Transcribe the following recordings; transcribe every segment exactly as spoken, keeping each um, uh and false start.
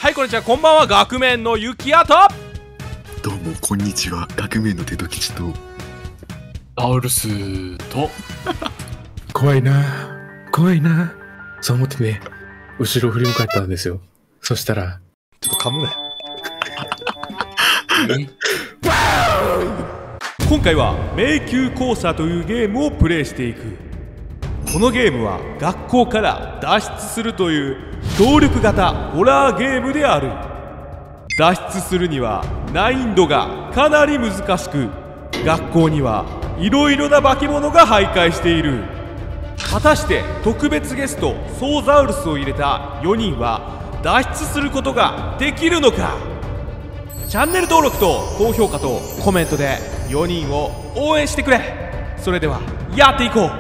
はい、こんにちは、こんばんは。学面のゆきやと。 どうもこんにちは、学面のテト吉とアウルスと怖いな怖いなそう思ってね、後ろ振り向かったんですよ。そしたらちょっと噛むね。今回は迷宮交差というゲームをプレイしていく。このゲームは学校から脱出するという協力型ホラーゲームである。脱出するには難易度がかなり難しく、学校にはいろいろな化け物が徘徊している。果たして特別ゲストソーザウルスを入れたよにんは脱出することができるのか。チャンネル登録と高評価とコメントでよにんを応援してくれ。それではやっていこう。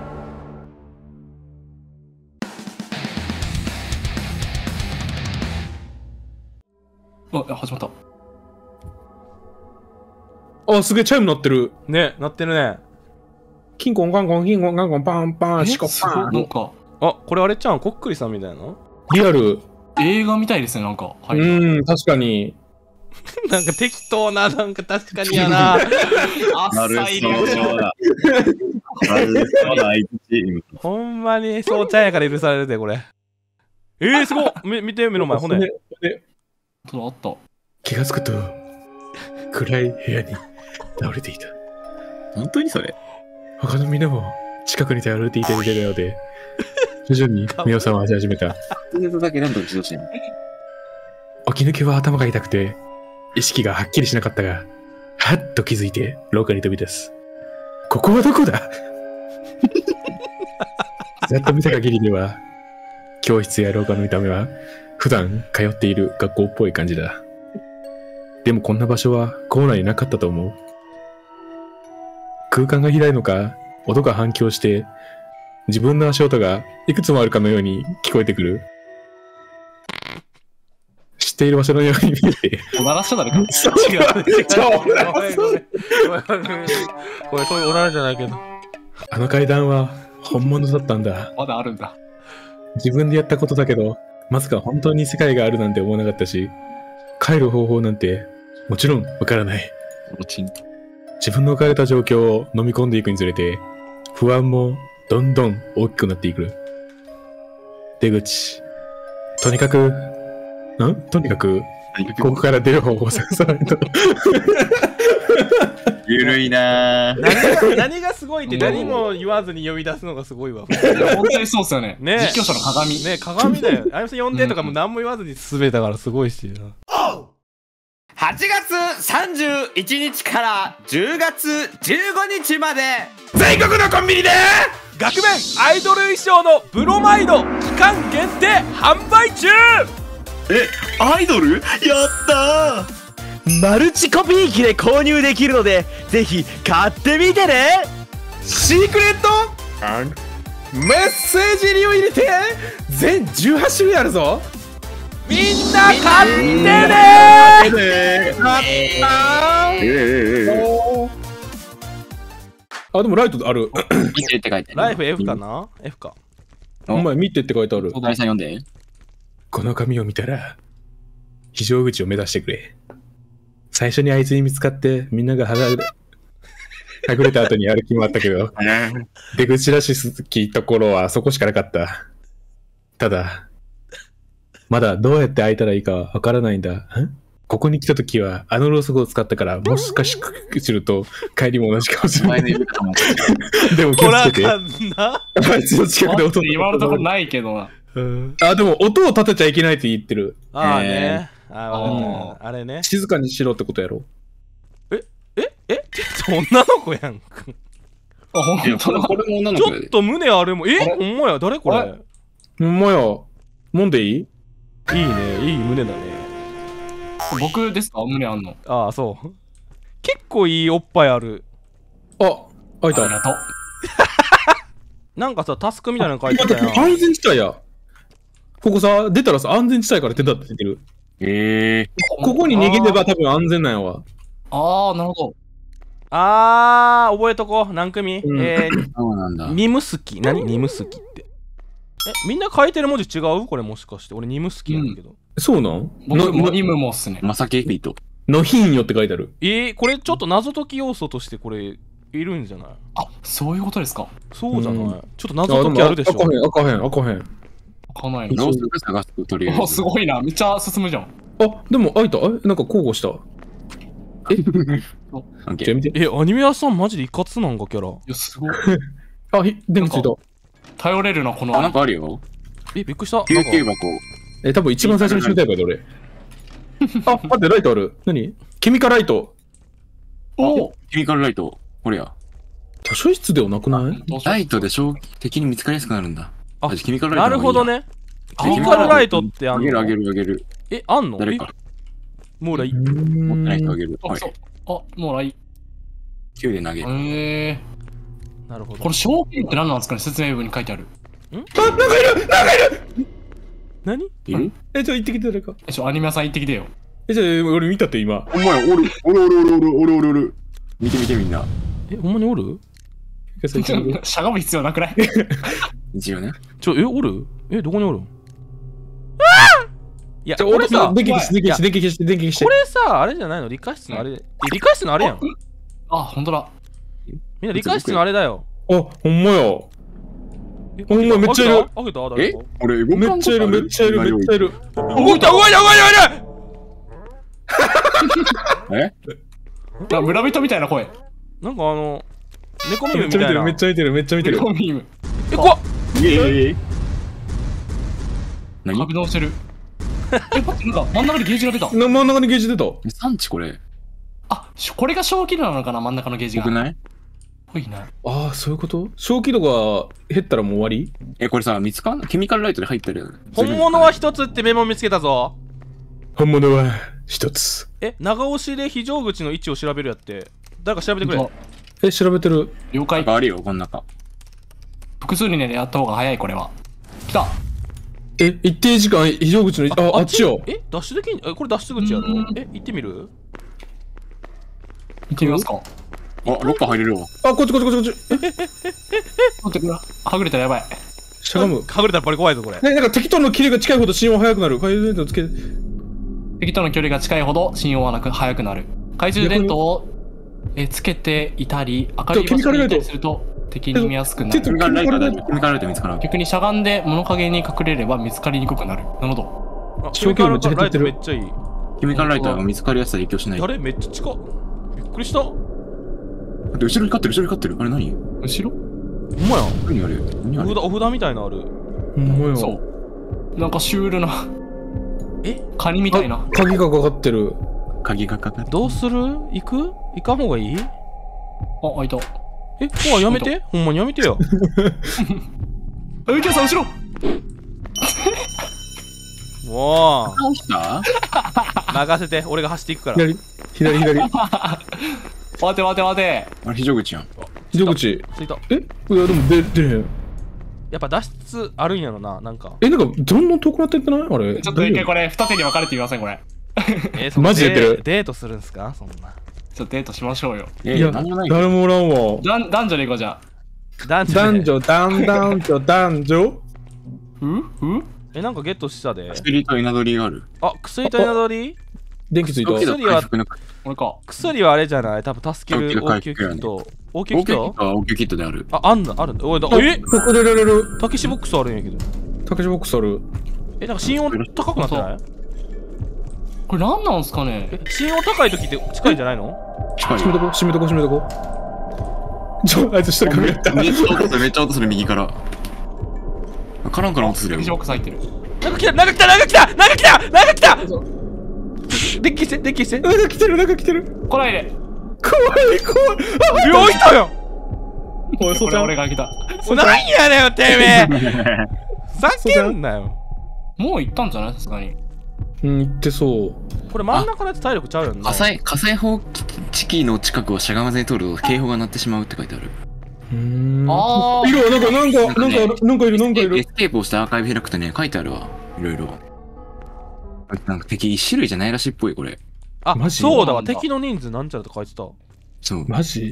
あ、始まった。 あ、すげえチャイム鳴ってるね、鳴ってるね。 キンコンカンコンキンコンカンコンパンパンシコパン。 なんかあ、これあれちゃん、こっくりさんみたいな。 リアル。 映画みたいですね、なんか。 はい、うん、確かに。 なんか適当な、なんか確かにやな。あっさいリアクションだ。 ほんまにそうちゃんやから許されるで、これ。えー、すごっ。み見て、目の前、骨。 あった。 気がつくと暗い部屋に倒れていた。 本当にそれ？ 他のみんなも近くに倒れていたみたいなので、徐々に目を覚まし始めた。 だけなんと自動車に起き抜けは頭が痛くて意識がはっきりしなかったが、はっと気づいて廊下に飛び出す。ここはどこだ？ざっと見た限りでは教室や廊下の見た目は普段通っている学校っぽい感じだ。でもこんな場所は校内になかったと思う。空間が広いのか、音が反響して自分の足音がいくつもあるかのように聞こえてくる。知っている場所のように見えて。 おならした誰か。違う。 違う。ごめんごめんごめん。これそういうおならじゃないけど。 あの階段は本物だったんだ。 まだあるんだ。 自分でやったことだけど、まさか本当に世界があるなんて思わなかったし、帰る方法なんてもちろんわからない。自分の置かれた状況を飲み込んでいくにつれて、不安もどんどん大きくなっていく。出口。とにかく、んとにかく、ここから出る方法を探さないと。 ゆるいなぁ。 何が、何がすごいって何も言わずに呼び出すのがすごいわ。 本当にそうっすよね。ね、実況者の鏡。 ね、鏡だよ。あやさん呼んでとかも何も言わずに進めたからすごいし。 はちがつさんじゅういちにちからじゅうがつじゅうごにちまで全国のコンビニで学面アイドル衣装のブロマイド期間限定販売中。 え、アイドル？やったー。マルチコピー機で購入できるのでぜひ買ってみてね。シークレットメッセージ入りを入れて全じゅうはちしゅるいあるぞ。 みんな買ってねー。 買ったー。あ、でもライトある。 見てって書いてある。 ライフ F かな？ F か。 お前見てって書いてある。 大さん読んで。 この紙を見たら非常口を目指してくれ。最初にあいつに見つかってみんながはぐはぐれた後にやる気もあったけど、出口らしきところはそこしかなかった。ただまだどうやって開いたらいいかわからないんだ。んここに来たときはあのろうそくを使ったから、もしかすると帰りも同じかもしれない。でも気をつけて。あいつの近くで音今のところないけどな。 あ、でも音を立てちゃいけないって言ってる。 ああね。ああれね。 静かにしろってことやろ。 えええ女の子やん。 あ、ほんとだ。これも女の子ちょっと胸あるもん。えほんまや、誰これ。 ほんまや。もんでいい？ いいね、いい胸だね。 僕ですか？胸あんの。 ああ、そう。結構いいおっぱいある。 あ、開いた。 ありがとう。 なんかさ、タスクみたいなの書いてたやん。 安全地帯や。ここさ、出たらさ、安全地帯から出たって出てる。 ええ。 ここに逃げれば多分安全なんやわ。 ああ、なるほど。 あー、覚えとこう。何組、うん、えー、 そうなんだ。 ニムスキ。何ニムスキって。え、みんな書いてる文字違うこれもしかして。俺ニムスキやんけど。 そうなん僕、 のモニムモっすね。 まさきエピと。 のヒンよって書いてある。 えー、これちょっと謎解き要素としてこれいるんじゃない？ あ、そういうことですか。 そうじゃない、 うんちょっと謎解きあるでしょ。 あでも開かへん、開かへん、開かへん。 わかんないの。 ローソク探すとりあえず。 お、すごいな。めっちゃ進むじゃん。 あ、でも開いた。え、なんか交互した。 オッケー。 じゃあ見て。 え、アニメ屋さんマジでいかつなんかキャラ。 いや、すごい。 あ、ひ電気ついた。 頼れるな、この。 あ、なんかあるよ。 え、びっくりした。 救なんか急箱。 え、多分一番最初に死ぬタイプやで、俺。あ、待って、ライトある。何ケミカライト。 おケミカルライト。これや。 図書室ではなくないライトで正敵に見つかりやすくなるんだ。 あケミカルライトなるほどね。 ね。ケミカルライトってあんの？ あげるあげるあげる。 え、あんの？ 誰か。 えもうらい。 持ってない人ある。 げる。 あ、 はいそう。。あ、もう来。 きゅうで投げる。 へえ。 なるほど。 これ、証券って何なんですかね、説明文に書いてある。 何？ いるえ、じゃあ行ってきて誰か。 え、ちょ、アニメ屋さん行ってきてよ。 え、じゃあ俺見たって今。 お前、おる、おるおるおるおるおるおるおる。見て見てみんな。 え、ほんまにおる？ しゃがむ必要なくない？ 一応ね。 ちょ、え、おる？え、どこにおるん？いや、 じゃあこれさ、 電気消して、電気消して、電気消して、電気消して。 これさ、あれじゃないの？理科室のあれ。え、理科室のあれやん。 あ、ほんとだ。 みんな理科室のあれだよ。 あ、ほんまや。 えほんまめっちゃいる。 開けた？開けた？ え俺、動めっちゃいる、めっちゃいる、めっちゃいる。 動いた、動いた、動いた、動いた。 えあ、村人みたいな声。 なんかあの、猫ミめっちゃ見てる、 ムみたいな。 めっちゃ見てる、めっちゃ見てる。 コミーム。 え、怖っ。 いえいえいえ。何格納してる。え、待って、なんか真ん中にゲージが出た。 な真ん中にゲージ出た。 産地これ。 あ、しこれが小気度なのかな、真ん中のゲージが。 よくないほいな。 ああ、そういうこと正気度が減ったらもう終わりえ、これさ、見つかんケミカルライトで入ってるよね。 本物は一つってメモ見つけたぞ。 本物は一つ。 え、長押しで非常口の位置を調べるやって。誰か調べてくれ。 え、調べてる。 了解なん。かあるよ、この中。 複数人でやった方が早い、これは。来た。 え、一定時間非常口の、あ、あっちよ。 え、脱出できんえ、これ脱出口やろうんえ、行ってみる行ってみますか。 あ、ロッカー入れるわ。 あ、こっちこっちこっちこっち。 待ってくれ。はぐれたらやばい。 しゃがむ。 かぐれたらバリ怖いぞ、これ。 ね、なんか敵とのキレが近いほど信用は速くなる。回数伝統つけて。 敵との距離が近いほど信用はなく速くなる。懐中電灯をえつけていたり、明るい場所にいたりすると敵に見やすくなちょっとる。 ケミカルライトは大丈夫。ケミカルライト見つからん。 逆にしゃがんで物陰に隠れれば見つかりにくくなる。なるほど。 あ消去量めっちゃ減ライってるトめっちゃいい。 ケミカルライトが見つかりやすさ影響しない。 誰めっちゃ近っ。びっくりした。ほだって後ろに光ってる、後ろに光ってる。あれ何後ろんまや。 何あれ何あれお札、お札みたいなのある。 ほんまよ。 そう。なんかシュールなえカニみたいな。 鍵がかかってる。 鍵がかかってどうする行く行かん方がいいあ、開いた。 え、怖いやめて。ほんまにやめてよ。 あ、ゆきやさん後ろ。 もう、 倒した任せて。俺が走っていくから。 左、左、左。 待て待て待て。 あれ非常口やん。 非常口。 ついた。 えいや、でも出出れへん。 やっぱ脱出あるんやろな、なんか。 え、なんか、どんどん遠くなってってないあれ。 ちょっと一回大丈これ二手に分かれてみませんこれ。 えー、そんなマジでやってるデーデートするんすかそんな。 ちょっとデートしましょうよ。 いや夫いや、 いや、なんもない誰もおらんわ。 男男女でいこうじゃあ。 男女で男女、男男女、男女ううえ、なんかゲットしたで。 薬と稲取りがある。 あ、薬と稲取り電気ついた。 ドキド薬は回復のこれか。 薬はあれじゃない多分助ける応急応急キ回復やねット。応急応急キキットットは応急キットである。 あ、あんだ、あるんだ。おい、だあえここでれれる。 たけしボックスあるんやけど。 たけしボックスある。 え、なんか心音高くなってないこれ何なんすかね。 え、心音高い時って近いんじゃないの近い閉めとこ、閉めとこ、閉めとこ。ちょ、あいつ下に隠れた。 めっちゃ音する、めっちゃ音する、右から。カランカラン音するフィッシュボッよ。 クス入ってる。 なんか来たなんか来たなんか来たなんか来たなんか来たデッキしてデッキしてなんか来てる、なんか来てる。 来ないで。 怖い、怖い。あ、 病いたよおい、そこれうちゃん。 俺が来た。 なんやねんよてめえふざけんなよもう行ったんじゃないさすがに。 うん、行ってそう。 これ真ん中のやつ体力ちゃうよね火災、火災報知器の近くをしゃがまずに通ると警報が鳴ってしまうって書いてある。 うーん。 あーいるわ、なんか、なんか、なんかある、なんかいる、なんかいるエ。スケープをしてアーカイブ開くとね、書いてあるわ。いろいろ。なんか敵一種類じゃないらしいっぽい、これ。 あ、 マジそうだわそうなんだ敵の人数なんちゃらって書いてたそう。 マジ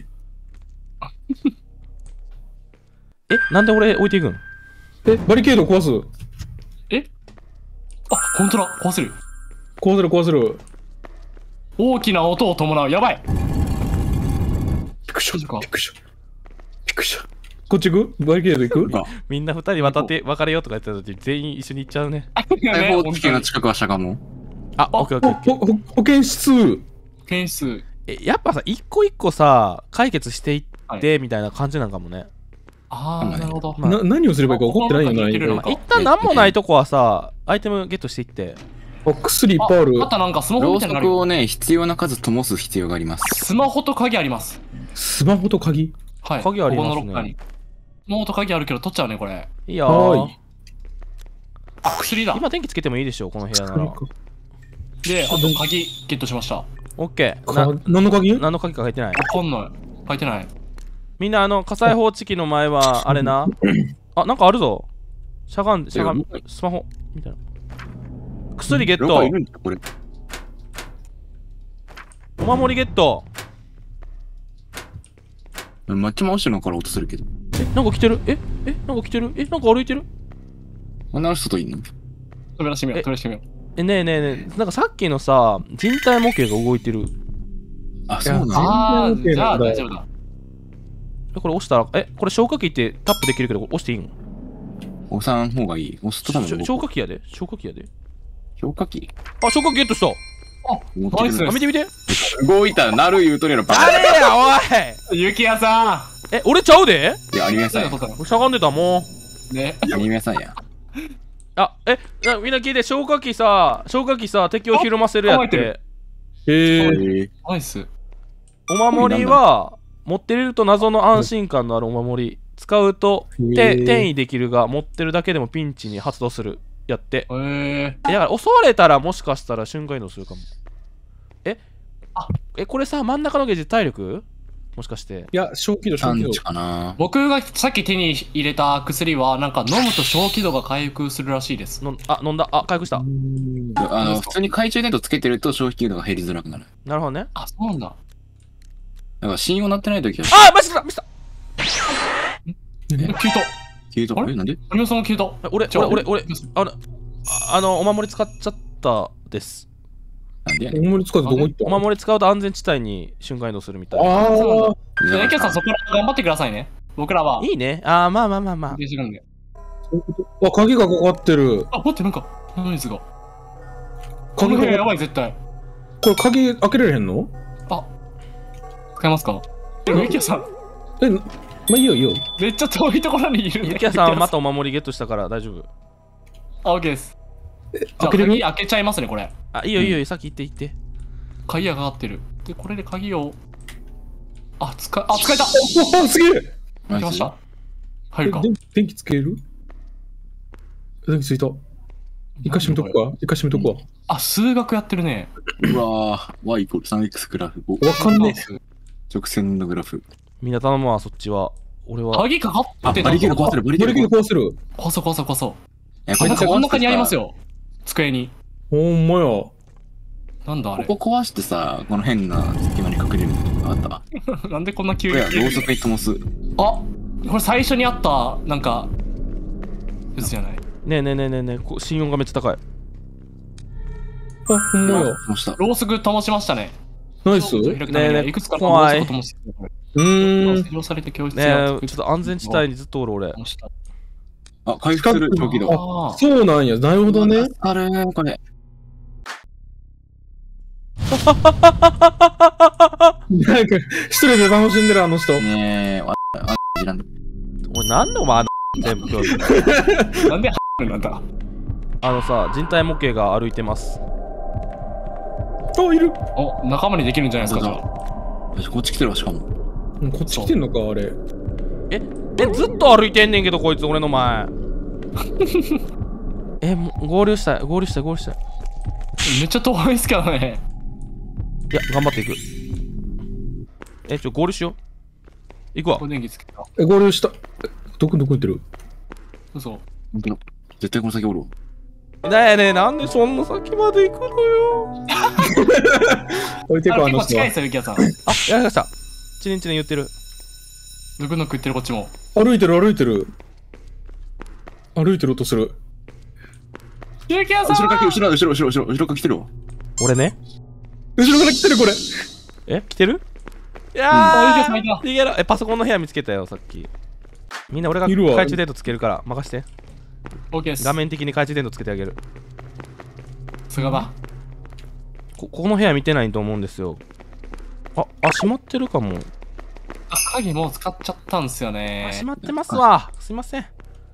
え、なんで俺置いていくんえ、バリケード壊す。 えあ、 本当だ、壊せる。 こうするこうする。 大きな音を伴う。やばい。 びっくりした。 大丈夫かびっくりした。びっくりした。こっち行く？バリケード行く？ みんな二人渡って別れようとか言ってた時全員一緒に行っちゃうね。 解放地球の近くはしゃがもあ、オッケーオッケーオッケー。 ほほ保健室。 件数。 え、やっぱさ、一個一個さ、解決していっはいてみたいな感じなんかもね。 あー、なるほど。 まあな何をすればいいか怒ってないよな。 あいけるのかまあ一旦何もないとこはさ、アイテムゲットしていって。 あ、薬いっぱいあるあ。あとなんかスマホろうみたいになるよ。 そくをね、必要な数灯す必要があります。 スマホと鍵あります。 スマホと鍵。 はい。 鍵ありますねここのロッカーに。スマホと鍵あるけど取っちゃうね、これ。 いいよーはーい。 あ、薬だ。 今電気つけてもいいでしょ、この部屋なら。 で、あと鍵ゲットしました。わオッケー。 かな何の鍵？ 何の鍵か書いてない。 かんない。書いてない。 みんなあの火災報知器の前はあれな。あ、なんかあるぞ。しゃがんで、しゃがん、スマホみたいな。薬ゲットロカい。るんだこれ。 お守りゲット。 マッチ回してるのから音するけど。 え、なんか来てるええ、なんか来てるえ、なんか歩いてるこんな外いんの？ 扉閉めよう、 え扉閉めよえ、ねえねえねえ、なんかさっきのさ、人体模型が動いてる。 あ、そうう。 なの？ あー、 全然 OK じゃあなんだ大丈夫だ。 え、これ押したら、え、これ消火器ってタップできるけど押していいの？ 押さん方がいい。押すと多分しょ消火器やで消火器やで。 消火器あ、消火器ゲットした。 あ、ナイスあ、見て見て。 動いたらなる言うとるやろ、バカ。 あれや、おいゆきやさえ、俺ちゃうでいや、アニメ屋さんや。 ん。 俺しゃがんでたもん。 ね。 アニメ屋さんや。 あ、え、なみんな聞いて、消火器さ、消火器さ、敵をひるませるやっあ構えてて。 ええー、 ー、 ナイス。 お守りは、持ってると謎の安心感のあるお守り。使うと、 へてー転移できるが、持ってるだけでもピンチに発動する。やって。 えー。 え、だから襲われたらもしかしたら瞬間移動するかも。えあえ、これさ、真ん中のゲージ体力もしかして。 いや、小気度、小気度産地。かな。 僕がさっき手に入れた薬は、なんか飲むと小気度が回復するらしいです。 のあ、飲んだ。あ、回復した。 あの、普通に懐中電灯つけてると消費機能が減りづらくなる。 なるほどね。 あ、そうなんだ。 だから信用なってない時は、 あ、マジかミスったえ消えた。 消えた。 あれえ、なんで？ アニメさんが消えた。 え俺、 じゃあ俺、俺、俺、あの、ああの、お守り使っちゃったです。 なんでやねん。 お守り使ってどこ行った？ お守り使うと安全地帯に瞬間移動するみたいな。 ああ、 じゃあ、エキさんそこら頑張ってくださいね。僕らは。 いいね。あー、まあまあまあまあ運。転してるんで。 そういうことあ、鍵がかかってる。 あ、待って、なんか、ノイズが。こ鍵がの部屋やばい、絶対。 これ鍵開けられへんの？ あ、使えますか？え、エキさん、 え、まあいいよいいよ。 めっちゃ遠いところにいるね。 ゆきやさん、またお守りゲットしたから大丈夫。 あ、オッケーです。じゃあ、 開けれる鍵開けちゃいますね、これ。 あ、いいよいいよ、さっき行って行って。 鍵がかかってる。で、これで鍵を。あ、使え、あ、使えた。 あ、すげえ。 開けました。入るか。 え電電気つける？電気ついた。一回閉めとくか一回閉めとくわ。 あ、数学やってるね。 うわー、y イコール スリーエックス グラフ。おわかんね直線のグラフ。 みんな頼むわ、そっちは。俺は。 鍵かかあ、 ってバリケード壊せる、バリえ。バリケーケードド壊せる。 こそこそこそ。 え、 あ、なんか真ん中にありますよ。 よ。机に。 ほんまや。 なんだあれ。 ここ壊してさ、この変な隙間に隠れるのとかあった。 なんでこんな急こに。 れや、ろうそくに灯す。 あ、これ最初にあった、なんか、やつじゃない。 ねえねえねえねえねえ、こ心音がめっちゃ高い。 あ、ほんまや。 灯した。 ろうそく灯しましたね。 ナイス。う開くためにはねえねえいくつかの怖いろうそく灯してーん。 施錠されて教室ねやえ、ちょっと安全地帯にずっとおる俺。 灯した。 あ、回復する、長期度。 あーそうなんや。なるほどね。 あれこれ。 なんか、一人で楽しんでるあの人。 ねえ、あ、あ、じらん。 俺なんでお前あの全部今日なんでなんだ。 あのさ、人体模型が歩いてます。 あ、いる。 お、仲間にできるんじゃないですか、じゃあ。 よし、こっち来てるわ、しかも。 うんこっち来てんのか、あれ。 え、え、ずっと歩いてんねんけど、こいつ俺の前。え、もう合流したい、合流したい、合流したい。 めっちゃ遠いですけどね。 いや、頑張っていく。え、ちょ、合流しよう。行くわこ。れ電気つけた。 え、合流した。えどこどこ行ってる？ 嘘。 ほんとだ。絶対この先おるわ。 ねえねえ、なんでそんな先まで行くのよ。 置いてあこあの人は結構近いで。すよ、ゆきやさん。 あ、やりました。チリンチリン言ってる。 ぬくぬく言ってるこっちも。 歩いてる歩いてる。歩いてる音する。 ケーキ屋さん後ろから来る、後ろ、後ろ、後ろ、後ろ、後ろから来てるわ。 俺ね。 後ろから来てるこれ。 え、来てる？いやー、逃げろ。え、パソコンの部屋見つけたよ、さっき。みんな俺がいるわ懐中電灯つけるから任して。 オーケーです。 画面的に懐中電灯つけてあげる。 菅だ。 ここの部屋見てないと思うんですよ。あ、あ、閉まってるかも。 あ、鍵もう使っちゃったんすよねあ、。閉まってますわ。すいません。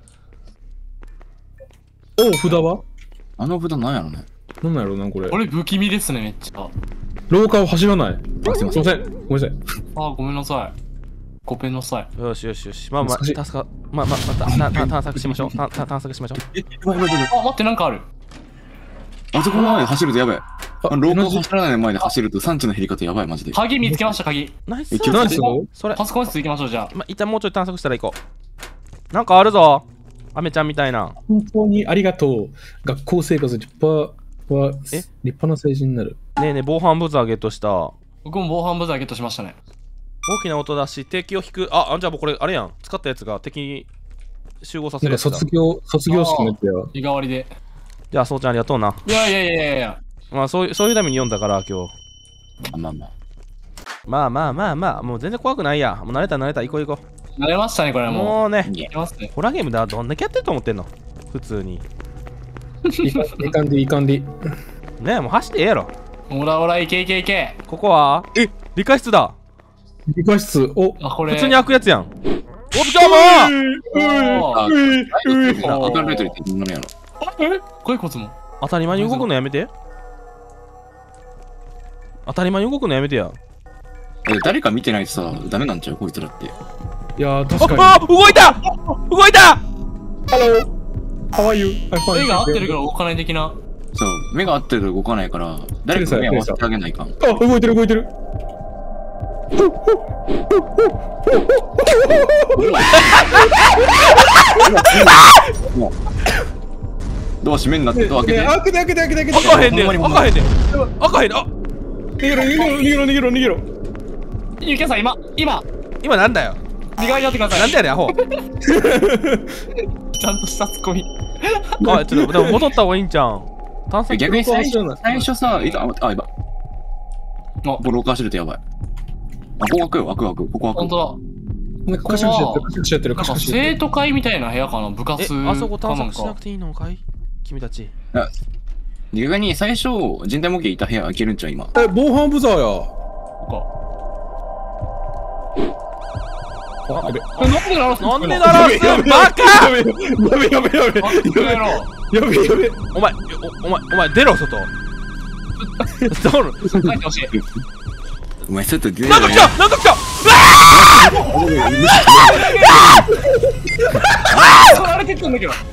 おう、札はあの札なんやろね。 なんなんやろな、これ。 これ不気味ですね、めっちゃ。 廊下を走らない。 あ、すいません。 すいません。ごめんなさい。 あ、ごめんなさい。ごめんなさい。 よしよしよし。まあまあ、 難しい助か、まあまあ、また、なな探索しましょう。たた探索しましょう。 え、やばいやばいやばい。 あ、待って、なんかある。 あそこの前で走るとやばい。 ああの廊下を走らない前で走ると産地の減り方やばい、マジで。 鍵見つけました、鍵。 ナイスえ気をつけて何するのそれ、 パソコン室行きましょう、じゃあ。 まあ、一旦もうちょい探索したら行こう。なんかあるぞ。アメちゃんみたいな。 本当にありがとう。学校生活立派はえ立派な成人になる。 ねえねえ、防犯ブザーゲットした。大僕も防犯ブザーゲットしましたね。 きな音出し、敵を引く。あ、あじゃあもうこれ、あれやん。使ったやつが敵に集合させなんかるやつだ。 卒業、卒業式のやつや。 日替わりで。 じゃあ、そうちゃんありがとうな。 いやいやいやいやいや。 まあ、そういう、そういうために読んだから、今日。 あ、まあまあ。 まあまあまあまあ、もう全然怖くないや。もう慣れた慣れた、行こう行こ慣れましたね、これう。 はもう。 もうね、 いやいきますね。 ホラーゲームではどんだけやってると思ってんの普通に。 いかいかんでいかんで。 ねえ、もう走ってええやろ。 オラオラいけいけいけ。 ここはえ理科室だ。 理科室、おあ、これ。 普通に開くやつやん。おっちゃんもおーあ、ライトつけてな、赤ライトで何やろ。 えこういうことも。 当たり前に動くのやめて。当たり前に動くのやめてや。 え、誰か見てないとさ、ダメなんちゃうこいつらって。 いやー、 あ確かに。 あ動いた動いた Hello! How are you? I'm fine. 目が合ってるから動かない的な。 そう、目が合ってると動かないから、誰か目合わせてあげないかん。 あ、動いてる動いてる。 ドア閉めんなってドア開けて。 開けて開けて開けて開けて。 開かへんねんほんまにほんま開かへんねん開かへんねんあ逃げろ逃げろ逃げろ逃げろ逃げろ。 ゆきさん、今、今、 今なんだよ身代わりになってください。 なんでやねんアホちゃんとしたツッコミ。 あちょっとでも戻った方がいいんちゃうん探索逆に最初最初さ、いたあ、あ、やばい。 あボローカー走るとやばい。あ、ここ開くよ、開く開く、ここ開く。 本当なんかカシャカシャやってるカシャカシャやってるだ。なんかカシャカシャやって生徒会みたいな部屋かな、部活えあそこ探かなんか索しなく。ていいのかい君たち逆に最初、人体模型いた部屋開けるんちゃう今。 る。え、防犯ブザーや。 こあ、やべ。 これなんで鳴らすのなんで鳴らすバカやべやべやべやべあこの野郎やべやべ。 お前おお前お前出ろ外どう書いてほしい。 お前ちょっと出てなんか来たなんか来た取られてったんだけど。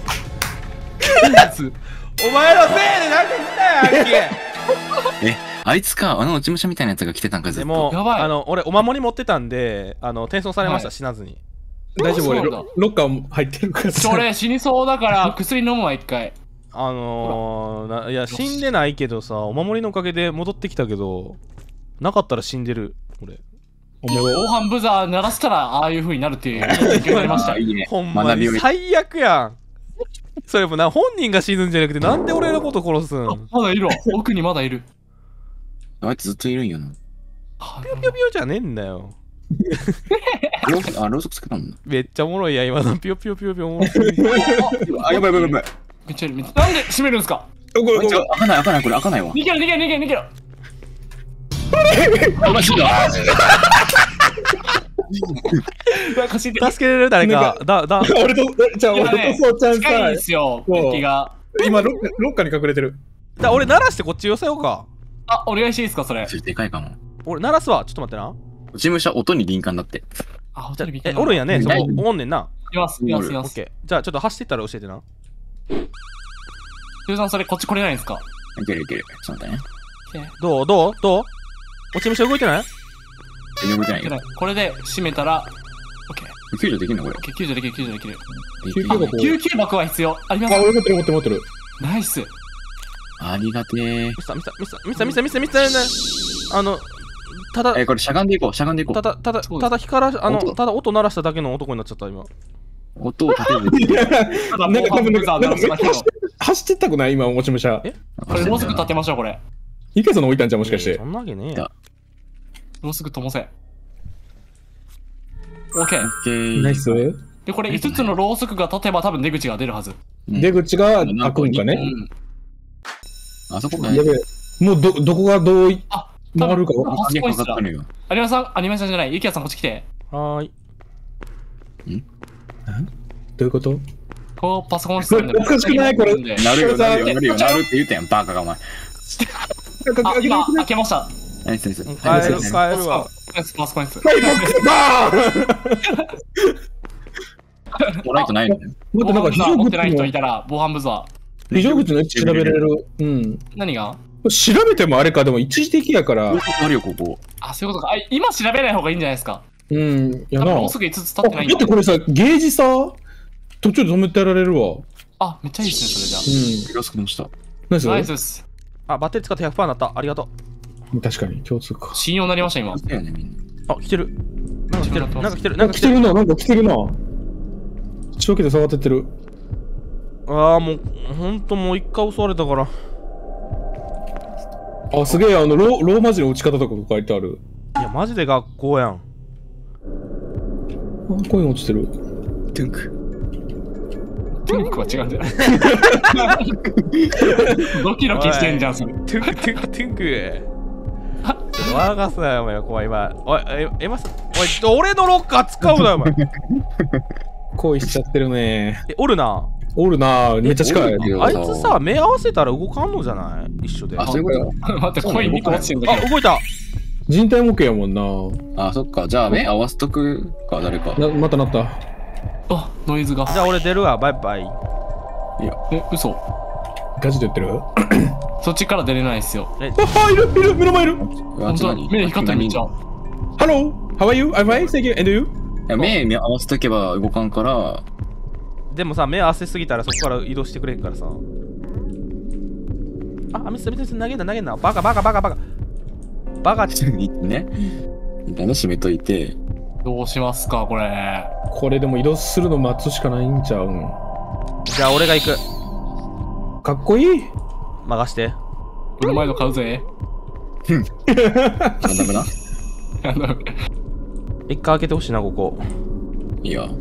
お前のせいでなんか来たやんけえ、あいつか、あの落ち武者みたいなやつが来てたんかずっと。 でもやばいあの俺お守り持ってたんであの転送されました、 はい死なずに大丈夫、俺そうなんだロロッカーも入ってるからさ。 ちょ俺死にそうだから薬飲むわ一回。 あのー、ないや死んでないけどさお守りのおかげで戻ってきたけどなかったら死んでる俺おもろ。 防犯ブザー鳴らしたらああいう風になるっていう勉強になりましたあ。いいね。 ほんまに学びを。 最悪やんそれもな本人が死ぬんじゃなくてなんで俺のこと殺すんまだいるわ。奥にまだいる。 あいつずっといるんよな。 あピヨピヨピヨじゃねえんだよろうあ、ろうそくつけたもんな。 めっちゃおもろいや今のピヨピヨピヨピヨおもろすぎるあ、やばいやばいやばい。 めっちゃいる。めっちゃなんで閉めるんすか。 これこれ開かない開かないこれ開かないわ。 逃げろ逃げろ逃げろ逃げろ。 あ、マジだ。 なんか死んで助けれる誰かだだ俺と、じゃあ今ね俺とそうちゃん近いんでさ、 すよ。 そう敵が。 今ロッカーロッカーに隠れてる。 だ俺鳴らしてこっち寄せようかあ、お願いしていいですかそれ。 それでかいかも。 俺鳴らすわちょっと待ってな落ち武者音に敏感だって。 あ、ホテルビッグえおるんやねそこないおんねんないますいますいます。 オッケーじゃあちょっと走っていったら教えてなゆうさんそれこっち来れないんですか。 いけるいける。ちょっと待ってね。 どうどうどう落ち武者動いてない全然動いてないよ。 これで閉めたら、オッケー。 救助できんのこれオッ。ケー、救助できる、救助できる。 救急箱。 救急箱は必要。ありますあ、俺持ってる持ってる持ってる。 ナイス。 ありがてー。 ミスターミスターミスターミスターミスターミスターミスターミスターあのただえ、これしゃがんでいこう、しゃがんでいこう。 ただただそうですただ光らあの音ただ音鳴らしただけの男になっちゃった今音を立てる。 ただ、 なんか多分防犯ブザー鳴らすだけの。 走走ってったくない今、もちもちゃ。 えこれもうすぐ立てましょう、これ。 ゆけさんの置いたんじゃん、もしかしてそ。んなわけねえや。 もうすぐともせ。オッケー。 オッケー。 ナイス。 で、これいつつのろうそくが立てば多分出口が出るはず。 うん出口が開くんかうね。 ん。 あそこがやべえ。もうど、どこがどういあ、 回るか分かんパソ鍵コン室だかかった。のよ。 アニメさん、アニメさんじゃない。ゆきやさんこっち来て。 はーい。 どういうことこう、パソコン室なんで。 おかしくないこれでなるよ、なるよ、なるよ、 えなるって言ったやん、バカがお前。 あ、今、開けました。 ナイスナイス。 帰る、帰るわ。 パソコン室、パソコン室。 はい、ボックスバーンもらいとないのよ。 もっとなんか非常持ってない人い口たら、防犯ブザの、非常口の位置調べれる。うん。 ー。何が調べてもあれか、でも一時的やから。 あるよ、ここ。 あ、そういうことか。あ、今調べない方がいいんじゃないですか。 うん、やな。 多分もうすぐいつつ立あ、 ってないんだだって。これさ、ゲージさ、途中で止めてられるわ。 あ、めっちゃいいですね、それじゃうん。 よろしくました。 ナイスナイスです。 あ、バッテリー使ってひゃくパーセントになった。ありがと確かに、共通か。 信用になりました、今。 だよね、みんな。 う。あ、来てる。なんか来てる。なんか来てる。なんか来てる。 来てるな、なんか来てるな。正気で触ってってる。 ああ、もう、ほんともう一回襲われたから。 あ、すげえ、あの、ローローマ字の打ち方とかが書いてある。 いや、マジで学校やん。 あ、こういうの落ちてる。 トゥンク。 トゥンクは違うんじゃないドキドキしてんじゃん、それ。 トゥンク、トゥンク、トゥンク。ちょっと笑かすなよ、お前、怖い今。おい、え、エマス、おい、俺のロッカー使うなよ、お前。 恋しちゃってるね。 え、おるな。 おるな、めっちゃ近い。 おるなあいつさ、目合わせたら動かんのじゃない一緒で。 あ、 あ、 そういうこ待って、コインにこ落ちてんだけど。 動いた。 人体模型やもんな。 とあ、そっか。じゃあ、目合わせとくか、誰か。 な、またなった。 あ、ノイズが。 じゃあ俺出るわ、バイバイ。 え、嘘。 ガチで言ってるそっちから出れないっすよ。 え、 あ、いる、いる、目の前いる。 本当だ、目光ったらめっちゃ。 Hello, how are you? I'm fine, thank you. And you? いや目目合わせとけば動かんから、 でもさ、目合わせすぎたらそこから移動してくれんからさ。あ、ミス、ミス、投げんな、投げんな。バカ、バカ、バカ、バカ。バカって。 ね。みたいな締めといて、 どうしますか、これ。 これでも移動するの待つしかないんちゃうん。 じゃあ俺が行く。 かっこいい。 任して。 この前の買うぜ。 なんだめな。 あの、 一回開けてほしいな、ここ。 いや。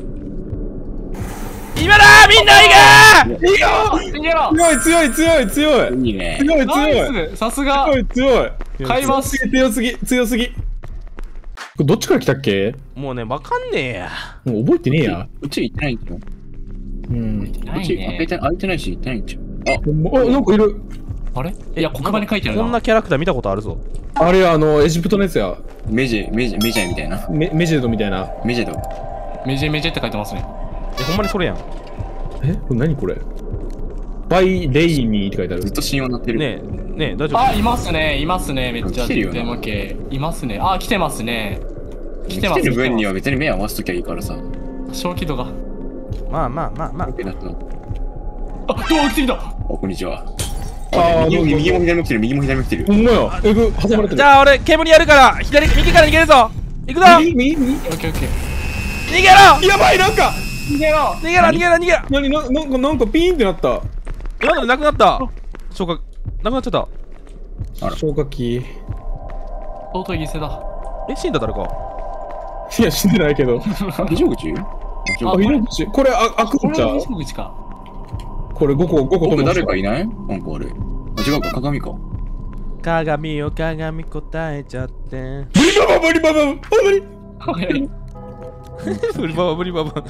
今だーみんな行けいいよ逃げろ強い強い強い強いいいね。 強い強ナいイスさすが強い強い買います強すぎ強すぎ。これどっちから来たっけ？ もうね、わかんねえや。 もう覚えてねえや。 うち行ってないんだよ。 うん。 うちないね開いて開いてないし行ってないんちゃう。あ、 あ、なんかいる。 あれいや、黒板に書いてあるな。 こんなキャラクター見たことあるぞ。 あれあのエジプトのやつや。 メジェ、メジェ、メジェみたいな。 メメジェドみたいな。 メジェド。 メジェメジェって書いてますね。 え、ほんまにそれやん。 え、これ何これ？バイレイミーって書いてあるずっ。と信用になってる。 ねえ、ねえ、大丈夫？ あ、いますね、いますね、めっちゃ来てるよな電話系。いますね。あ、来てますね。来てます。 来てる分には来別に目合わせときゃいいからさ。 てます小気度が。 まあまあまあまあ。 ってなったの。 あ、どう来てきたお、こんにちは。 あー右も右も左も来てる、右も左も来てるほ。んまや。えぐ、挟まれてる。 じゃあ俺、煙やるから、左、右から逃げるぞ。行くぞ。 右右右オッケーオッケー。 逃げろやばい、なんか逃げろ逃げろ逃げろ逃げろ何な、なんか、なんかピーンってなった。 今のでなくなった消火、なくなっちゃった。 あら消火器。 尊い犠牲だ。 え、死んだ誰かいや、死んでないけど。 非常口あ、ひろ口。これ、あ、開くこれはんちゃう？ 西口か。 これごこ、ごこ僕飛ばした誰かいないなんかあれ。あ、違うか、鏡か。 鏡よ鏡答えちゃって。 ブリババブリババブリはいブリババブリババ。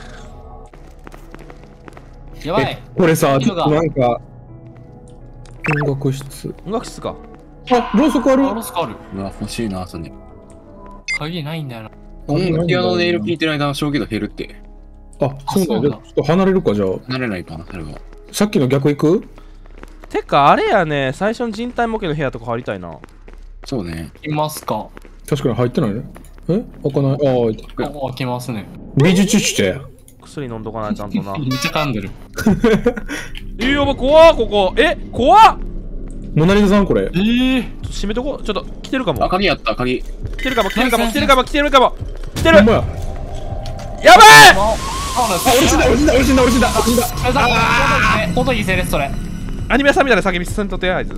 やばい。 これさ、ちょっいいのがとなんか、音楽室。 音楽室か。 あ、ろうそくあるあ、ロスカある。 うわ、欲しいな、それ。 鍵ないんだよな。 音楽ピアノの音色聞いてる間、衝撃度減るって。 あ、そうなんだ。 そうなんだちょっと離れるか、じゃあ。 なれないかな、それは。 さっきの逆行く？ てか、あれやね、最初の人体模型の部屋とか入りたいな。 そうね。 いますか。 確かに入ってないね。え開かない。ああ、開いた。 あ、開けますね。 美術室。 薬飲んどかないちゃんとな。 めっちゃ噛んでる。 いいよ、もう怖っここ。え、怖っモナリザさん、これ。 ええ。 ちょっと閉めとこう。ちょっと、来てるかも。 あ、鍵やった、鍵。 来てるかも、来てるかも、来てるかも、来てるかも、来てるかも。来てるほんまや。 やばいそうなんです。 あ、俺死んだ、俺死んだ、俺死んだ、俺死んだ、俺死んだ。 ああ、本当に犠牲です、それ。 アニメ屋さんみたいな叫びせんとってや、あいつ。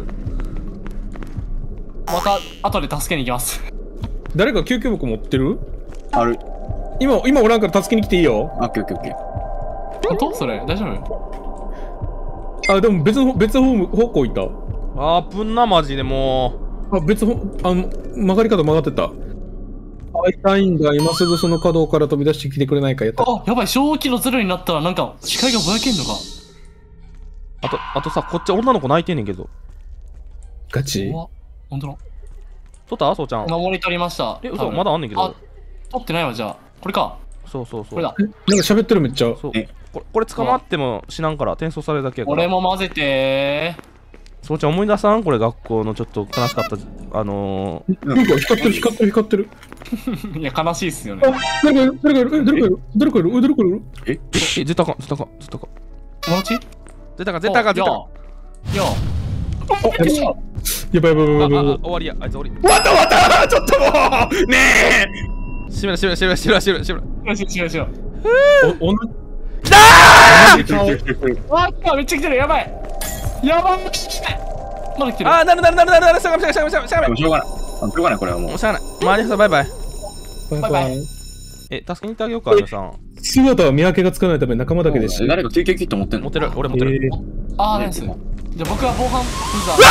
また、後で助けに行きます。 誰か救急箱持ってる？ ある。 今、今おらんから助けに来ていいよ。 あ、オッケーオッケーオッケー。 本当それ、大丈夫？ あ、でも別の、別の方方向行った。 あーぶんな、マジでもあ、別の、あの、曲がり方曲がってた。会いたいんだ。今すぐその角から飛び出してきてくれないか。やった。 あ、やばい、正気のゼロになったら、なんか、視界がぼやけんのか。 う。あと、あとさ、こっち女の子泣いてんねんけど。 ガチ？ 怖っ。ほんとだ。 取ったそうちゃん。 守り取りました。 え、嘘、 多分まだあんねんけどあ。、取ってないわ、じゃあ。これか。 そうそうそう。 これだ。 なんか喋ってるめっちゃ。 そう。 えこれ、これ捕まっても死なんから、転送されるだけやから。 俺も混ぜてそうちゃん思い出さんこれ学校のちょっと悲しかった、あのー、 なんか光ってる光ってる光ってる。 ー。いや、悲しいっすよねあ。、誰かいる誰かいるえ誰かいる誰かいるえ誰かいるえ、え、絶対かん、絶対かん、絶対かん。 友達絶対かん、絶対かん、絶対かん。 いや。いや。 あ、やばいやばいやばいやばいやばいあ、あ、 やばい。 終わりや、あいつ終わり。 終わった終わったちょっともうね閉めろ、閉めろ、閉めろ、閉めろ、閉めろ、閉めろ。 よしよしよしよし。 えお、おな、 きたわっめっちゃ来てる、やばい。やばい。まだ来てる。 ーあー、なるなるなるなるなる、しゃがめ、しゃがめ、しゃがめ、しゃがめ。 でもしょうがない。あ、しょうがない、これはもうもう。しゃがない。周りの人バイバイ。 バイバイ。 え、助けに行ってあげようか、皆さん。 姿は見分けがつかないため仲間だけでしえ誰か救急キット持ってんの？ 持ってる、俺持ってる。 えーあー、ナイス。じゃあ僕は防犯ブザー。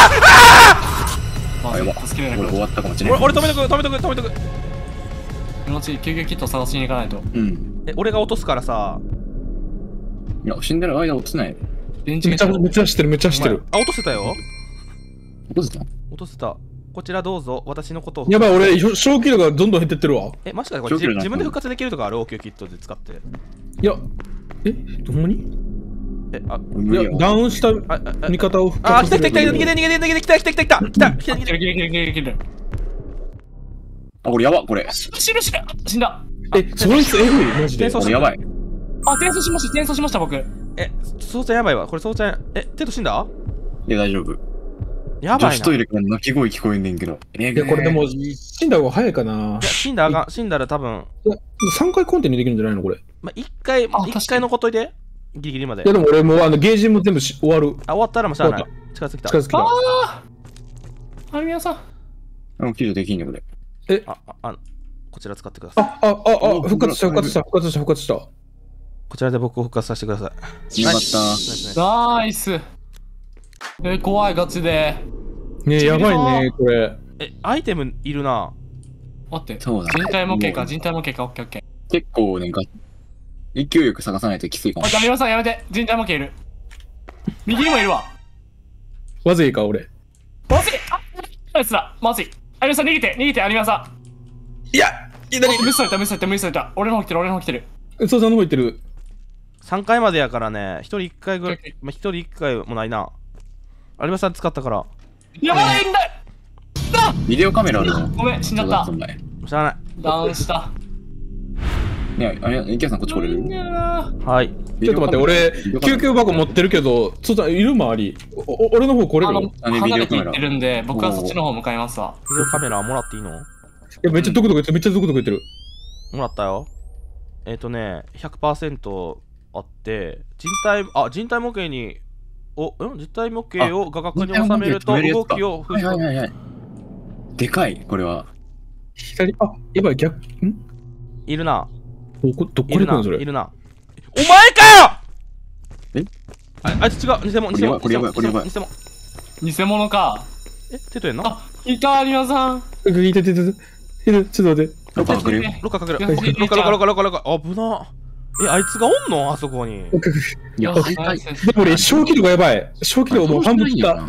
まあやばあ、助けれなくなっ俺終わったかもしれない。 俺、俺止めとく、止めとく、止めとく。 た。後、救急キット探しに行かないと。 うん。 え、俺が落とすからさ。 いや、死んでる間落ちてない。 電池めっちゃめっちゃ走ってるめっちゃ走ってる。 あ、落とせたよ。 落ちてた？ 落とせた。こちらどうぞ、私のことを。 やばい俺正気度がどんどん減ってってるわ。 え、マジかこれ自長距離なん自分で復活できるとかある応急キットで使って。 いやえほんまに？ え、あ、 いや無理やダウンしたあ、あ、 味方を復あ、来た活させる来た来た、逃げて逃げて逃げて来た来た来た来た来た来た来た来てる来てる来てる来てる来てる。 あ、これやば、これ。 死ぬ死ぬ死んだ。 えそいつえぐいマジで。 転送これやばい。 あ、転送しました、転送しました、僕。 え、そうちゃんやばいわ。これそうちゃん、え、テト死んだいや、大丈夫。 やばいな。 女子トイレから泣き声聞こえんねんけど。えいやこれでも死んだ方が早いかな。 いや、死んだらあかん。死んだら多分、 いやさんかいコンティニューできるんじゃないのこれ。いまあ、一回、 あ確かに一回残っといて。ギリギリまで。 やでも俺もうあのゲージも全部し終わる。 あ、終わったらもうしゃあない終。 近づいてきた。 近づきた。 ああみやさん。 もう救助できんねん、これ。 あ、あ、あ、こちら使ってください。 ああああ復活した復活した復活した復活した。 こちらで僕を復活させてください。 よかっナイスナイスナイス。え、怖い、ガチで。 ねえやばいねこれ。 え、アイテムいるな。 待って。 そうだね人体模型か、 もう人体模型か、オッケーオッケー。 結構ね、が勢いよく探さないときついかもあ、。ダメさんやめて。人体模型いる。右にもいるわ。 わずいか俺。 まずい。あ、ナイスだ。まずい。有吉さん逃げて、逃げて、有吉さいや左ん。無視された、無視された、無視された。俺の方来てる、俺の方来てる。 そうさんの方行ってる。 さんかいまでやからね、ひとりいっかいぐらいオッケー、 まあ、ひとりいっかいもないな。有馬さん使ったから。 やばいんだ。 ビデオカメラあるの？ ごめん、死んじゃったちょと。待って知らない。 ダウンした。 ねえ、あれ、池谷さんこっち来れる？ はい。 ちょっと待って俺救急箱持ってるけどそうだいる周り。おお俺の方来れあのるの？、 あね離れてビデオカメラいってるんで、僕はそっちの方向かいますわ。 ビデオカメラもらっていいの？ いやめっちゃドクドク言ってるめっちゃドクドク言ってる。 もらったよ。えっ、ー、とね、ひゃくパーセント あって、人体、あ、人体模型に、お、ん人体模型を画角に収めると動きをはいはいはいはい。でかい、これは。 左あやばい逆ん？ いるな。 どこどこいるな。 で来るのそれ？ いるな。お前かえよああいつ違う。偽物、偽物。 これやばいこれやばい偽物。 偽物か。 え、テトやんな。 あ、いた、有馬さん。 いていていていてちょっと待って。 ロッカー隠れる。 ロッカーかける。 いやロッカー、ロッカー、ロッカー、ロッカー、ロッカー。危な。え、あいつがおんのあそこに。 いや、 よしはいはい。 でも俺正気度がやばい。正気度もう半分きた。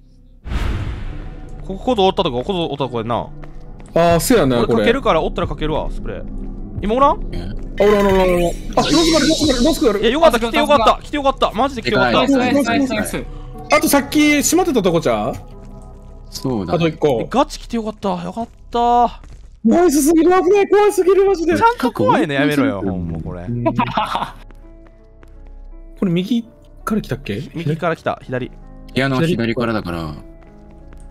ここどおったとこ、ここどおったとこやな。 ああそうやなこれ。 俺かけるから、おったらかけるわ、スプレー。今おらんあおらおらおらおら。あロスカルロスカルロスカル。 いや、よかった、来てよかった。来てよかった。マジで来てよかったでかい。 ナイスナイスナイスナイス。 あとさっき閉まってたとこちゃう？ そうだ。 あと一個え。ガチ来てよかった。よかった。 ナイスすぎる危ない怖すぎるマジで。 ちゃんと怖いね、やめろよ、ほんまこれう。んこれ右から来たっけ？ 右から来た、左。 ピアノは左からだから。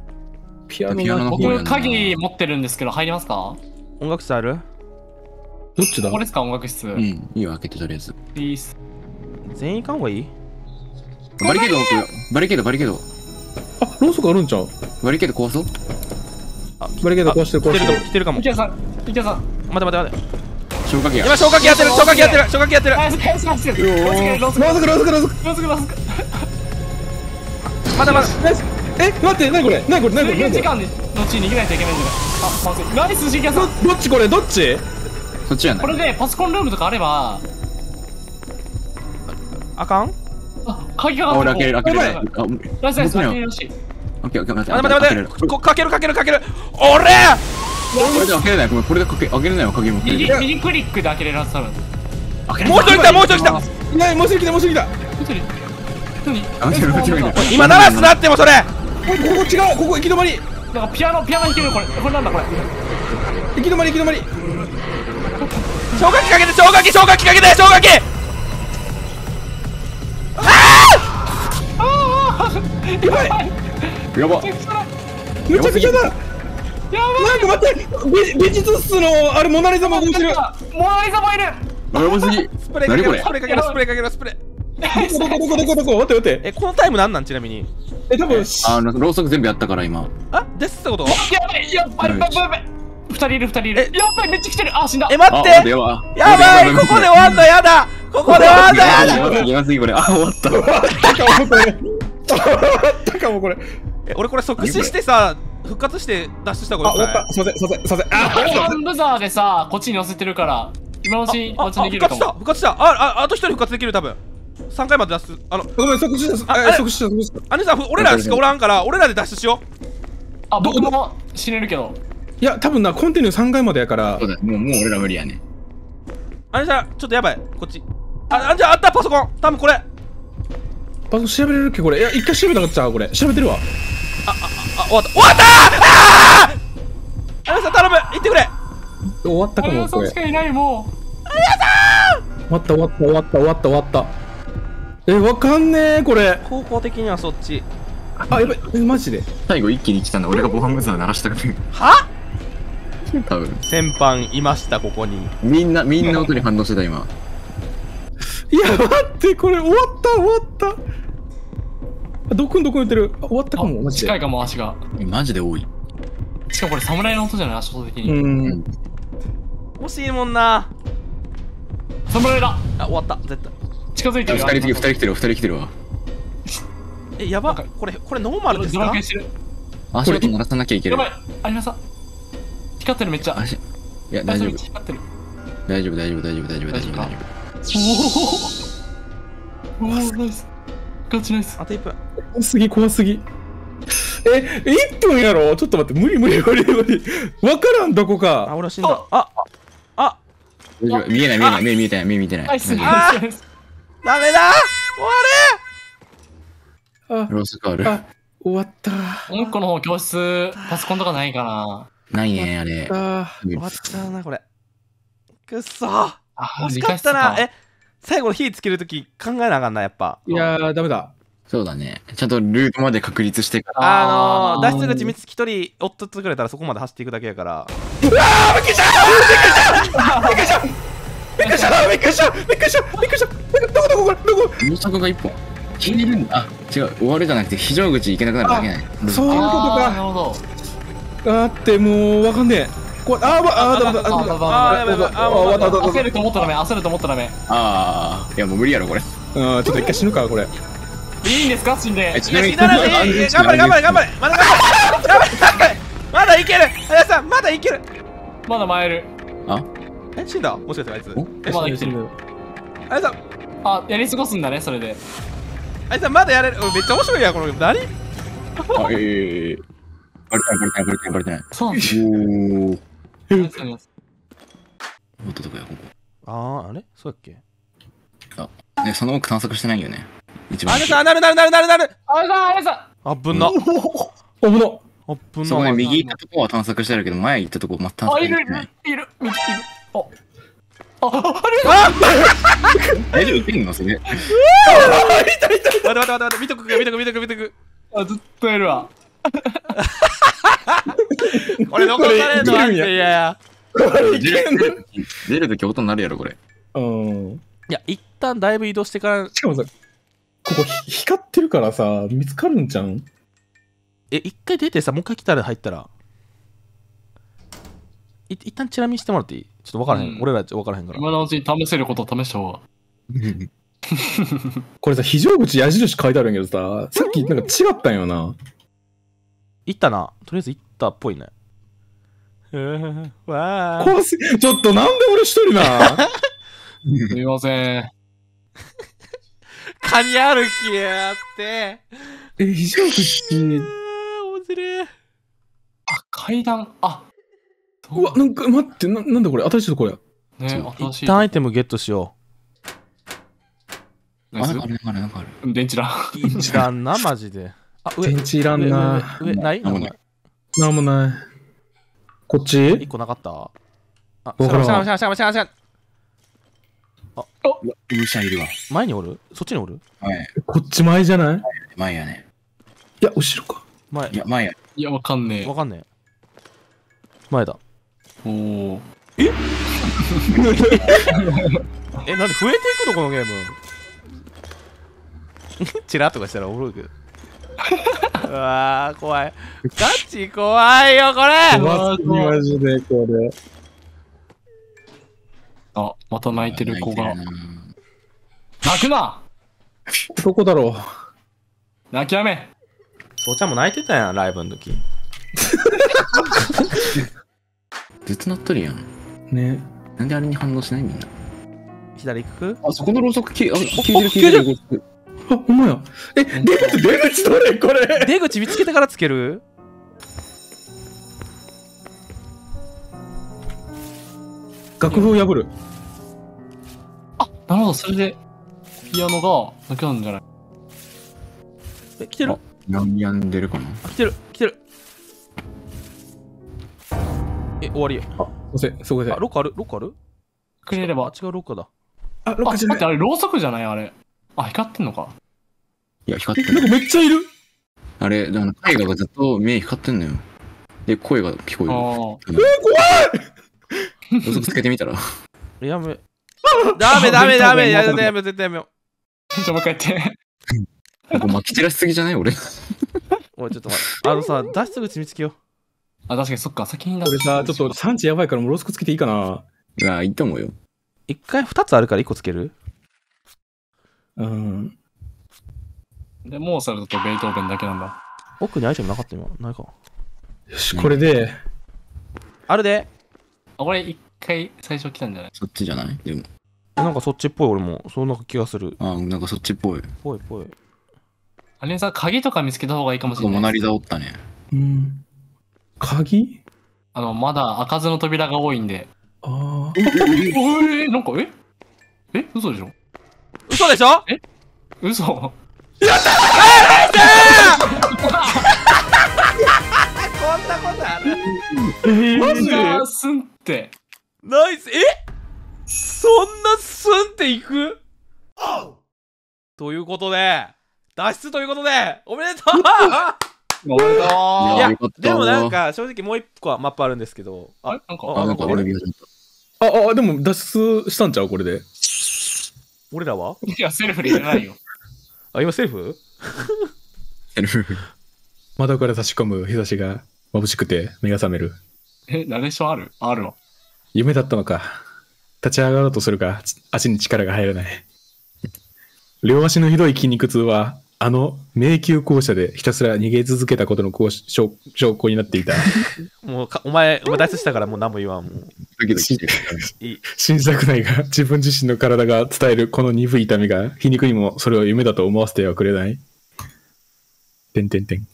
ピアノピアノのが僕、鍵持ってるんですけど、入りますか？ 音楽室ある？ どっちだここですか、音楽室。 うん、いいよ、開けてとりあえず。 いいっす。 全員行かんほうがいい？ バリケード置くよ。バリケード、バリケード。 あ、ろうそくあるんちゃう？ バリケード壊そう。 バリケード壊してる壊来てるかも、 してる。 来てるかも。 池谷さん、池谷さん。 待て待て待て。 消火器や。 今消火器やってる、消火器やってる、消火器やってる。 ナイスナイスナイス。ロースクロースクろうそくろうそくろうそく。 ロースクロースク。 まだまだ。 ナイス。え、待って、なにこれなにこれなにこれ制限時間のうちに逃げないといけないんじゃない？あ、まずい。ナイス、池谷さん。 どっちこれどっち？ そっちやない。 これでパソコンルームとかあれば、 あかん？ あ、鍵があ、俺開けれる、開けれる。 る。 あ、 ナイスナイス、 持ってない開けれるし。 オッケーオッケー、待って待て待て待て。こかけるかけるかける。俺！ これで開けれない。ごめん、これで開け開けれないわ、鍵持って右、 る。 右クリックで開けれるはず多分。 開けれもう一人来た、もう一人来た。 いない、もうすぐ来た、もうすぐ来た。 一人。何？ あ、待って待って待って。 今鳴らすなってもそれ。 こここ違う、ここ行き止まり。 なんかピアノ、ピアノ弾けるこれ。これなんだこれ。 行き止まり、行き止まり。 消火器かけて、消火器、消火器かけて、消火器。 やばい。 やば。 めちゃくちゃだ。 やばい。 なんか待って、美美術室のあれモナリザも動いてる。 モナリザもいる。 やばすぎ。 スプレーかけろ、 何これスプレーかけろ、スプレーかけろ、スプレー。 どこどこどこどこ、待って待って。 え、このタイムなんなんちなみに。 え、多分あの、ろうそく全部やったから今。 あ、ですってこと？ やばい、やばい、やばい、やばい。二人いる、二人いる。 えやばい、めっちゃ来てる。あ、死んだ。 え、待あ、 って。 やば。 やばい、ここで終わんのやだ。ここで終わんのやだ。 やばすぎ、やばすぎ、これ。あ、終わった。 終わったかもこれ。終わったかもこれ。 え、俺これ即死してさ、復活して脱出したこあ、 と終わった。すいません、すいません、すいません。あ、 ハンブザーでさ、こっちに寄せてるから、今のうちにあ、あ、 こっちにでき復活したるかも。 復活したあ、あ、あと一人復活できる多分さんかいまで脱出あのごめん、即死した。 あえ、即死した、即死した。 兄さん俺らしかおらんから俺らで脱出しようあ、僕も死ねるけど。 いや、多分な、コンティニューさんかいまでやからそう。だ、もう、もう俺ら無理やね。 兄さんちょっとやばいこっちあ、あじゃああったパソコン多分これパソコン調べれるっけこれ。いや、一回調べなかったこれ。調べてるわ。 あ、終わった終わったあー兄さん頼む行ってくれ終わったかも、これ。 あれさんしかいないも終わった終わった終わった終わった終わった。え、わかんねえ、これ。 方向的にはそっちあ、やばい、えマジで。 最後一気に来たんだ。俺が防犯ブザー鳴らしたから。 は多分。 先般いましたここにみんな、みんな音に反応してた今。 いや、待って、これ終わった終わった。あ、どこんどこ言ってる。あ、終わったかも、 う。 マジで。 近いかも、足が。 マジで多い。 しかもこれ侍の音じゃない、足音的うに。 ん。 欲しいもんな侍だ。 あ、終わった絶対近づいてる。 二人来てる、二人来てる、二人来てるわ。 え、やばこれ、これノーマルですかドラクエしてる。 足音鳴らさなきゃいけないやばい。ありました。光ってるめっちゃ。 足。いや、大丈夫。 光ってる。 大丈夫、大丈夫、大丈夫、大丈夫、大丈夫、大丈おお。おお、ナイス。ガチナイス。 あといっぷん怖すぎ、怖すぎ。え、いっぷんやろちょっと待って、無理無理無理無理。わからん、どこあ、 か。 俺は死んだああ夫。大丈夫。見えない、見えない、目見えてない、目見てない。 ナイス、 大丈ナイスナイス。 ダメだ終わあ夫、ロースクある。 あ、終わった。 もう一個の方、教室、パソコンとかないかな。 ないね、あれ。 あれ終わっちゃうなこれくっそーあ、 惜しかったなえ最後の火つけるとき考えなあかんなやっぱーいやー、ダメだ。 そうだね。ちゃんとルートまで確立してから。 あのー、 あー脱出口見つ一人追っとってくれたらそこまで走っていくだけやからびっくりしたびっくりしたびっくりしたびっくりしたびっくりしたびっくりしたどこどここれどこ入足が一本。消えるんだ。あ、違う。終わるじゃなくて、非常口行けなくなるだけない。 そういうことあーなるか。 ほど。 あーってもうわかんねえ。これあーわあーダメだ。あーダメだ。 あーやばいやばいあーあーわかったわかっ焦ると思ったらダメ、焦ると思ったらダメ。 ああ、いやもう無理やろ、これ。 た。うん、ちょっと一回死ぬかこれ。 いいんですか死んでえ。ちなみに、 死なないでいいいい頑張れ頑張れ頑張れまだ頑張れ頑張れ頑張れまだいける林さんまだいけるまだ参る。 あえ死んだもしかしてあいつおえまだ生きてる。 林さんあ、やり過ごすんだね、それで。 林さんまだやれるうんめっちゃ面白いやんこの何あ、ええええ。バレてない、バレてない、バレてない、バレてない。 そうなんですおー。 よ。確かにもっとどこや、こあああれそうやっけこ。ね、その奥探索してないよね。一番。 林さんなるなるなるなるなるあれさん、あれさあぶんなおぶの。 あぶんなそこね、右行ったとこは探索してるけど、前行ったとこ全く探ん。あ、 索いるいしてない。 るいるいる。あ、あ、あれ大丈夫、受けんのそれ。 待って待って待って待って見とく見とく見とく見とくあ、ずっとやるわ。 これ残されるのマジで嫌や出る出る出るとき音になるやろ、これ。 うん。 いや、一旦だいぶ移動してから。 しかもさ、ここひ光ってるからさ、見つかるんじゃん。 え、一回出てさ、もう一回来たら入ったら。い一旦チラ見してもらっていい？ちょっと分からへん。 うん、 俺ら分からへんから。 今のうちに試せることを試した方が。 これさ、非常口矢印書いてあるんやけどさ、さっきなんか違ったんよな。 行ったな。とりあえず行ったっぽいね。うーわあ。 怖すぎ、ちょっとなんで俺一人なすみません。 カニ歩きやって。 え、非常口。 面白い。 あ、階段。あ、 うわ、なんか待って、な、なんだこれ、新しいとこや。 ね、新しい。 一旦アイテムゲットしよあ、なんかある、なんかある、なんかある。 電池だ。 う。いらんな、マジで。あ、上。 電池いらんな。 上、上、上ないなんもない。 なんもない。こっち一個なかったあ、 わからんしゃがんしゃがんしゃがんしゃがんしゃがん。 うわ、ウーシャいるわ。 前におる？そっちにおる？ はい。 こっち前じゃない？ 前やね。 いや、後ろか。 前。 いや、前や。 いや、わかんねえ。 わかんねえ。前だ。 おお。 えなんで増えていくのこのゲーム。チラッとかしたらおもろいけど。うわー、怖い。ガチ怖いよ、これ。 怖すぎマジで、これ。 あ、また泣いてる子が。 泣いてるな。 泣くな。 どこだろう。 泣きやめ。 おちゃんも泣いてたやん、ライブの時。 ずっとなっとるやん。 ね。 なんであれに反応しないみんな。 左行く？ あ、そこのろうそくき、あ、きゅうじゅう、きゅうじゅう。 あ、ほんまや。え、出口、出口どれこれ。 出口見つけてからつける？ 楽譜を破る。 あ、なるほど、それで、ピアノがなくなるんじゃない？ え、来てる？ 病んでるかな。 あ、来てる、来てる。え、終わりよ。 あ、すいません、そこで。 あ、ロッカーある？ロッカーある？ くれれば。 あ、違うロッカーだ。 あ、ロッあ、 カーじゃない。 待って、あれ、ろうそくじゃないあれ。あ、光ってんのか。 いや、光っえ、 てる。 なんかめっちゃいる。 あれ、だから絵画がずっと目光ってんのよ。で、声が聞こえる。 ああ。 ろうそくつけてみたら。 やめ。ダメダメダメ。やめてやめてやめよ。 じゃあもう一回やって。 ここ撒き散らしすぎじゃない俺。 おい、ちょっと待って。あのさ、脱出口見つけよう。 あ、確かにそっか、先に出これさ、ちょっと産地やばいからもうロースクつけていいかな。 いや、いいと思うよ。 一回二つあるから一個つける？ うん。 で、モーツァルトとベートーベンだけなんだ。 奥にアイテムなかった今。ないか。 よし、これで、 あるで。 あ、これ一回最初来たんじゃない？ そっちじゃないでも。 なんかそっちっぽい俺も。そんな気がする。 あ、なんかそっちっぽい。 ぽいぽい。 あれさ、鍵とか見つけた方がいいかもしれない。 モナリザおったね。 うん。鍵あの、まだ開かずの扉が多いんで。 ああ。 えー、なんか、ええ嘘でしょ？ 嘘でしょ？ え嘘？ こんなことある？ マジですんって。 ナイス。えそんなスンっていく？ということで、脱出ということで、おめでとうおめでとう。 いやよかったでもなんか正直もう一個はマップあるんですけど、 あれなんか、 あ、なんか俺見始めた。 あ、あ、でも脱出したんちゃうこれで。 俺らはいや、セルフで入れないよ。 あ、今セーフ？ 窓から差し込む日差しが眩しくて目が覚める。 え、ナレーションある？あるわ。 夢だったのか。立ち上がろうとするが、足に力が入らない。両足のひどい筋肉痛は、あの迷宮校舎でひたすら逃げ続けたことの証拠になっていた。 もうかお前、お前脱出したからもう何も言わん。もうドキドキしてる。 いい。 信じたくないが、自分自身の体が伝えるこの鈍い痛みが、皮肉にもそれを夢だと思わせてはくれない。てんてんてん。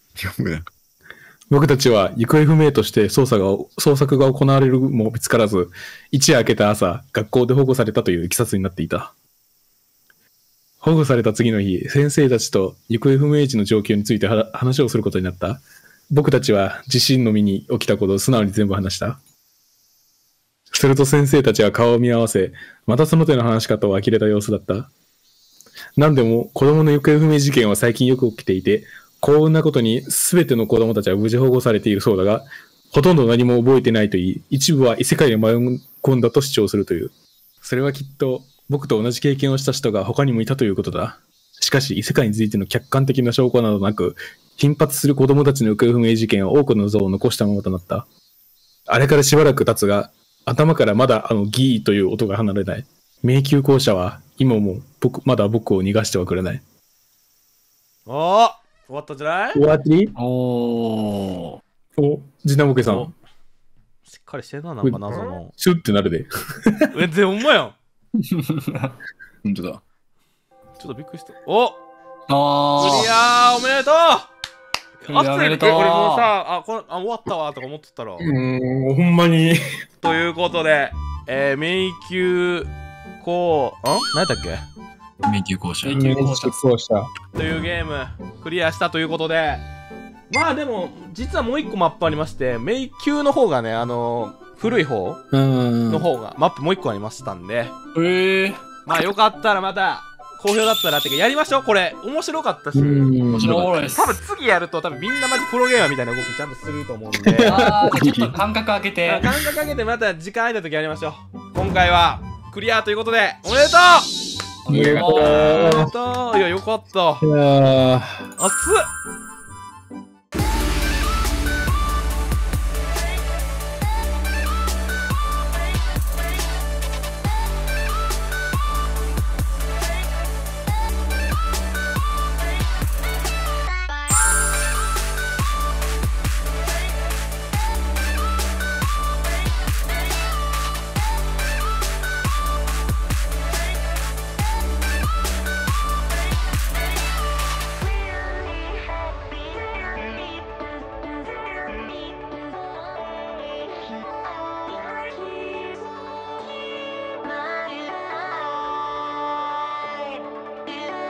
僕たちは行方不明として捜査が捜索が行われるも見つからず、一夜明けた朝、学校で保護されたといういきさつになっていた。保護された次の日、先生たちと行方不明時の状況について話をすることになった。僕たちは自身の身に起きたことを素直に全部話した。すると先生たちは顔を見合わせ、またその手の話し方を呆れた様子だった。何でも子供の行方不明事件は最近よく起きていて、幸運なことに全ての子供たちは無事保護されているそうだが、 ほとんど何も覚えてないといい、一部は異世界に迷い込んだと主張するという。それはきっと僕と同じ経験をした人が他にもいたということだ。しかし異世界についての客観的な証拠などなく、頻発する子供たちの行方不明事件は多くの像を残したままとなった。あれからしばらく経つが、頭からまだあのギーという音が離れない。迷宮校舎は今も僕まだ僕を逃がしてはくれない。 おー、終わったんじゃない？ 終わり？ おー。 お、ジナモケさん。 しっかりしてんな、なんか謎の。 シュッてなるで。 え、で、ほんまやん。 ほんとだ。 ちょっとびっくりした。お、 あクリアーおめでとう。 クリアおめでとう。 俺もうさ、あ、このあ終わったわとか思ってたら。 うーん、ほんまに。 ということで、えー、迷宮こう、ん何だっけ迷宮校舎。 迷宮校舎校舎。 というゲーム、クリアしたということで、まあでも、実はもう一個マップありまして、迷宮の方がね、あのー、古い方うん。 の方が、マップもう一個ありましたんで、 えー。 まあよかったらまた、好評だったらってかやりましょう、これ。面白かったし。 面面白かったです。 多分次やると多分みんなマジプロゲーマーみたいな動きちゃんとすると思うんであー、ちょっと間隔空けて。 間隔かけてまた時間空いた時やりましょう。今回はクリアということでおめでとう。 おめでとう。 おめでとう。いやよかった。 いやー熱っ。